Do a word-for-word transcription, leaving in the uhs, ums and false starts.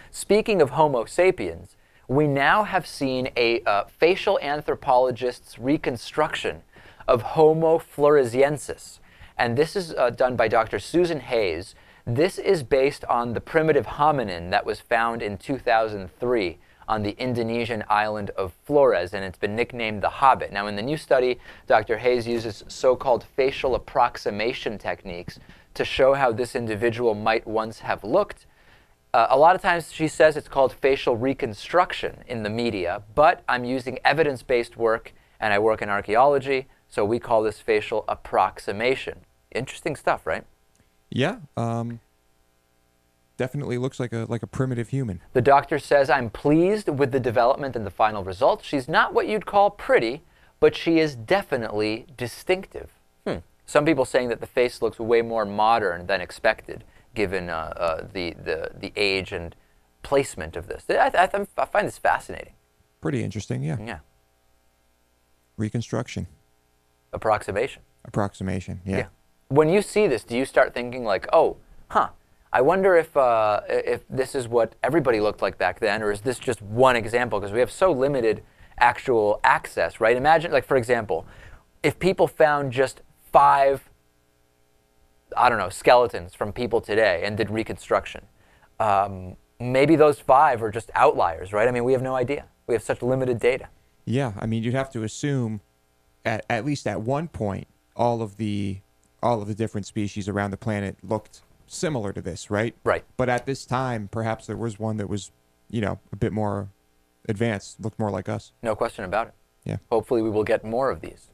Speaking of Homo sapiens, we now have seen a uh, facial anthropologist's reconstruction of Homo floresiensis. And this is uh, done by Doctor Susan Hayes. This is based on the primitive hominin that was found in two thousand three on the Indonesian island of Flores, and it's been nicknamed the Hobbit. Now, in the new study, Doctor Hayes uses so-called facial approximation techniques to show how this individual might once have looked. Uh, a lot of times she says it's called facial reconstruction in the media, but I'm using evidence-based work, and I work in archaeology, so we call this facial approximation. Interesting stuff, right? Yeah. Um... Definitely looks like a like a primitive human. The doctor says, I'm pleased with the development and the final result. She's not what you'd call pretty, but she is definitely distinctive. Hmm. Some people saying that the face looks way more modern than expected, given uh, uh, the, the, the age and placement of this. I, I, I find this fascinating. Pretty interesting, yeah. Yeah. Reconstruction. Approximation. Approximation, yeah. yeah. When you see this, do you start thinking like, oh, huh, I wonder if uh, if this is what everybody looked like back then, or is this just one example? Because we have so limited actual access, right? Imagine, like, for example, if people found just five, I don't know, skeletons from people today and did reconstruction, um, maybe those five are just outliers, right? I mean, we have no idea. We have such limited data. Yeah, I mean, you'd have to assume, at at least at one point, all of the all of the different species around the planet looked similar to this, right? Right. But at this time, perhaps there was one that was, you know, a bit more advanced, looked more like us. No question about it. Yeah. Hopefully we will get more of these.